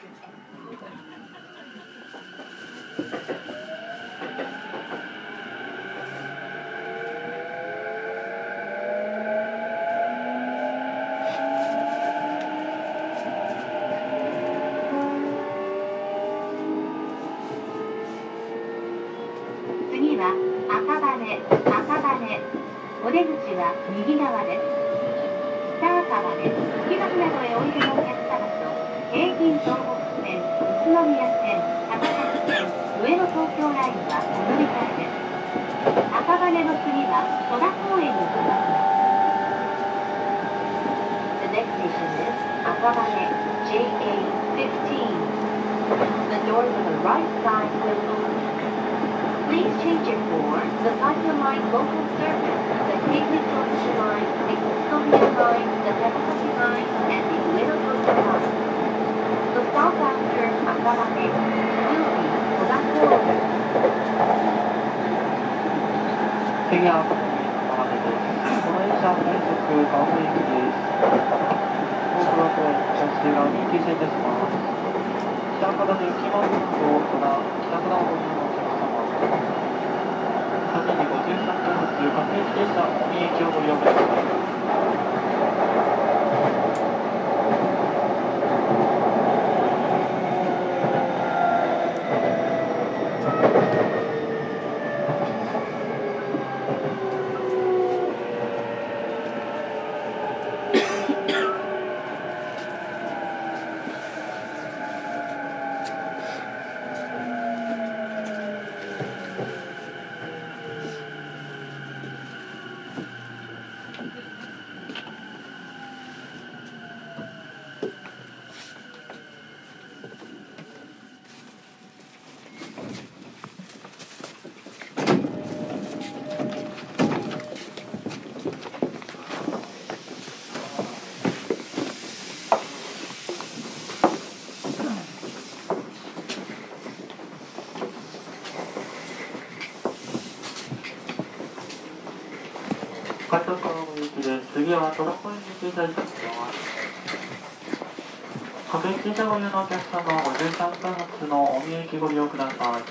次は赤羽。お出口は右側です。北赤羽、月松などへおいでのお客様と、京浜東北線、宇都宮線、高崎線、上野東京ラインはお乗り換えです。赤羽の次は戸田公園に停まります。The next station is 赤羽 JA15. The door to the right side will open. Please change it for the Tokyo Line local service, the Keighley Junction Line, the Utsunomiya Line, the Takasaki Line, and the Ueno Tokyo Line. The stop after Akabane will be Kodako. 次は赤羽です。この電車は快速青森行きです。大黒と茶室が人気線ですます。北赤羽で行きますと、ただ北赤羽をご利用のお客様、3時53分発各駅でした大見駅をご利用ください。快速からの行きで、次は戸田公園に停車いたします。各駅停車ご利用のお客様は53分発の大見駅ご利用ください。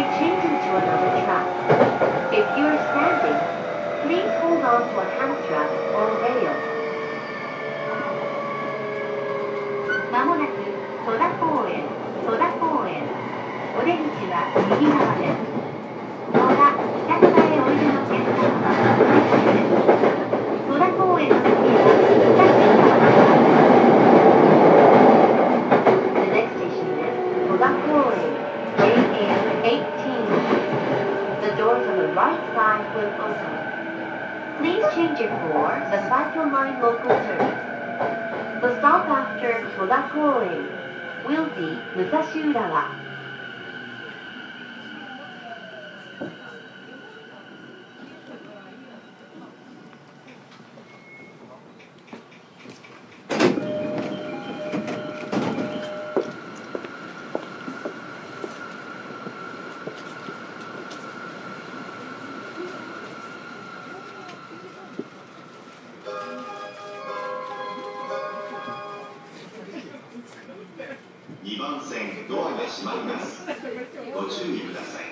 be changing to another track. If you are standing, please hold on to a hand strap or rail. まもなく戸田公園、戸田公園。お出口は右側です。戸田、北側へおいでのお客様は左側です。戸田公園の次は北側です。The next station is 戸田公園 JA18. The doors on the right side will open. Please change it for the Cycle Line local service. The stop after 戸田公園 will be 武蔵浦和。 2番線ドアが閉まります。ご注意ください。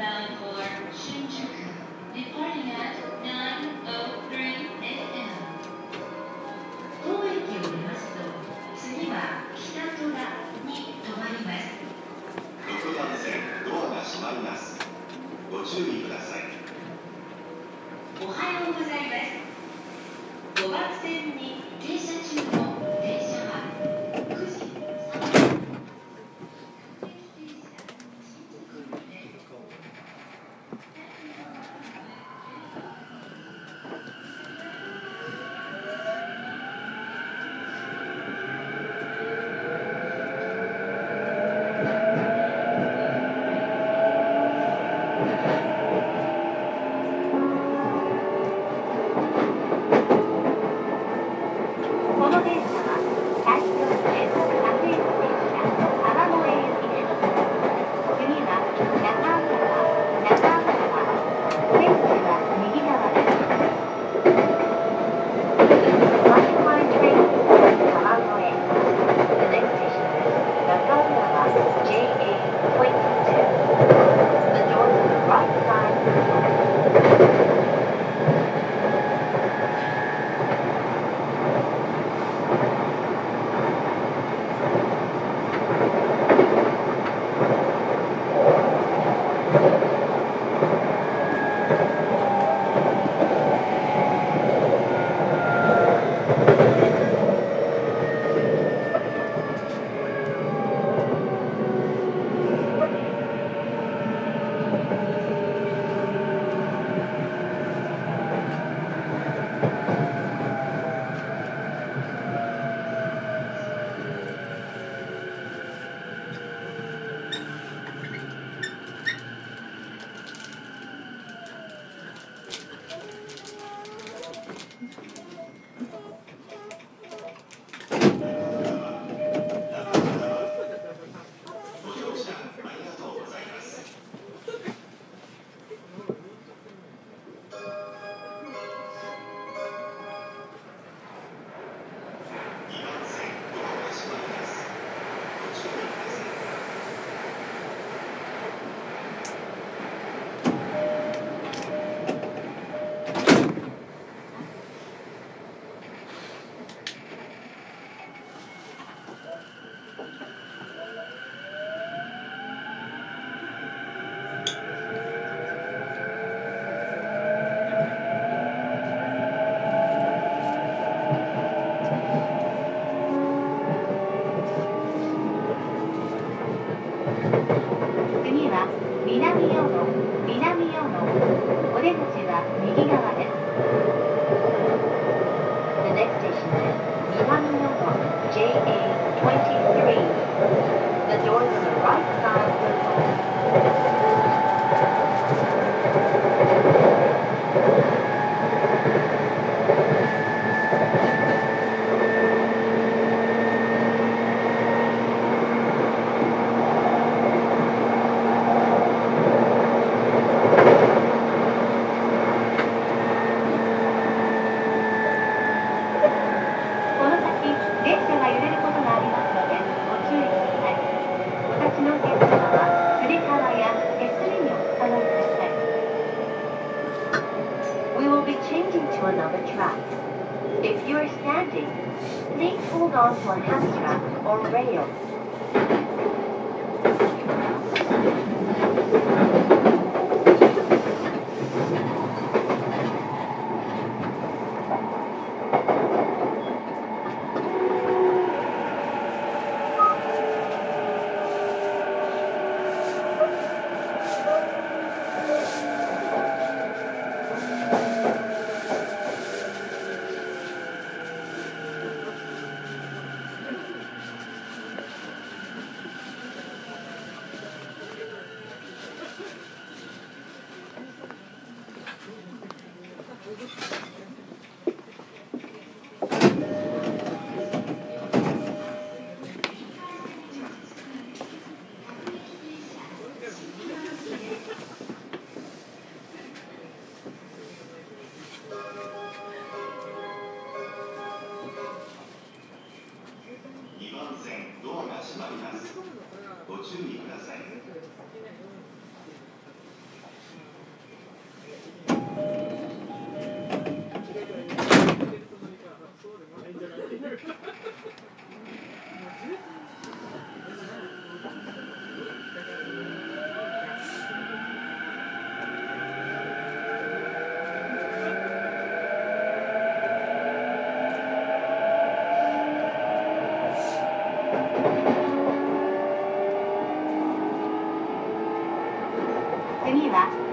bound for Shinjuku, departing at 9:03 a.m. 当駅を出ますと、次は北戸田に停まります。 6番線ドアが閉まります。ご注意ください。 おはようございます。5番線に停車中の電車は9時30分。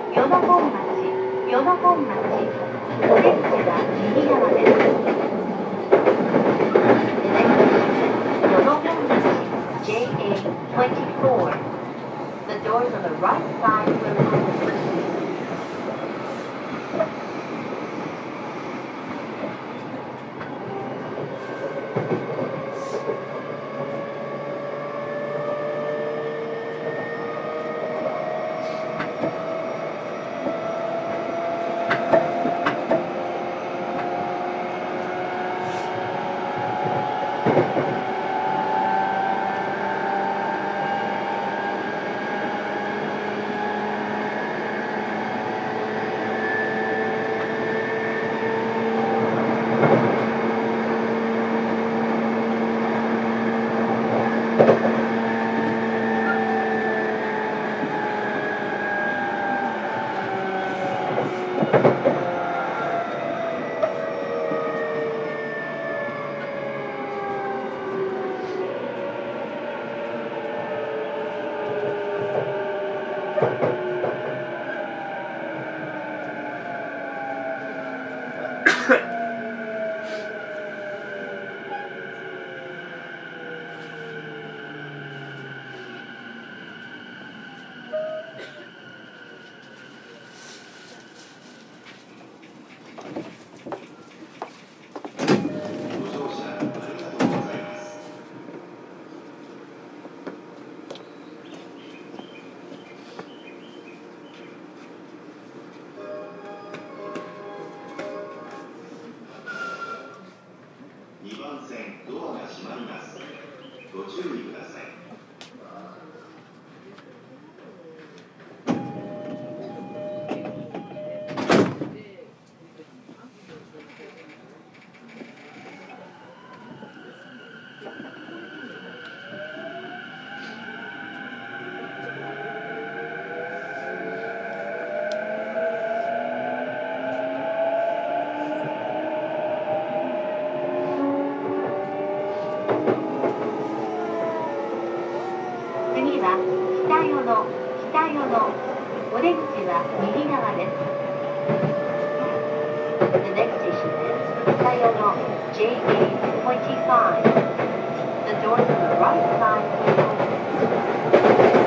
与野本町、与野本町、お出口は右側です。The next station is 与野本町 JA24. The doors on the right side will open. 2番線ドアが閉まります。ご注意ください。 次は北与野、北与野。お出口は右側です。The next station is 北与野 JA25. The doors on the right side will open.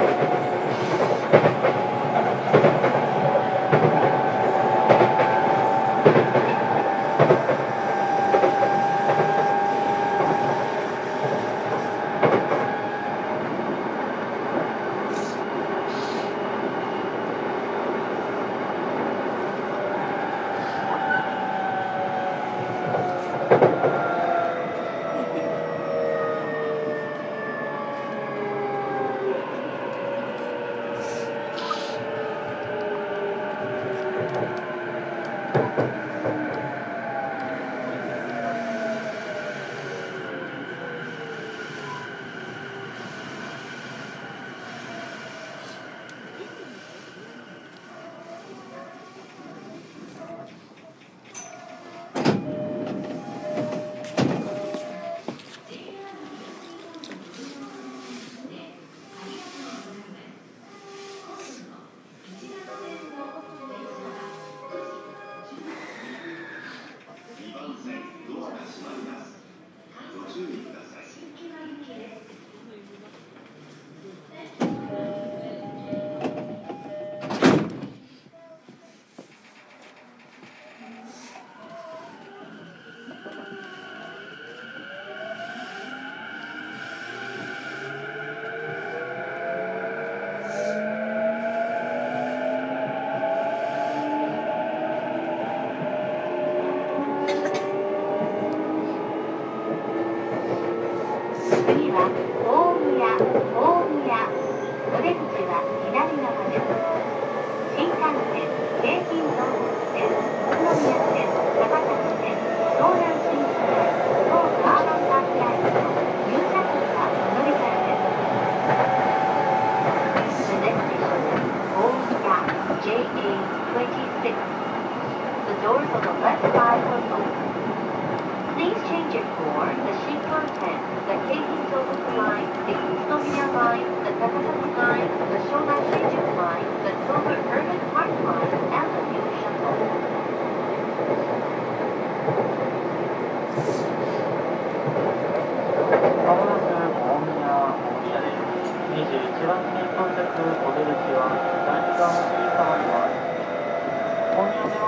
イ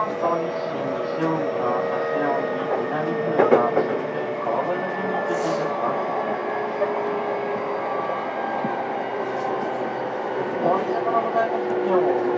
関東日清、西大宮、芦屋荻、南豊田、新店、川越の順に停車いたします。お降り様のございます。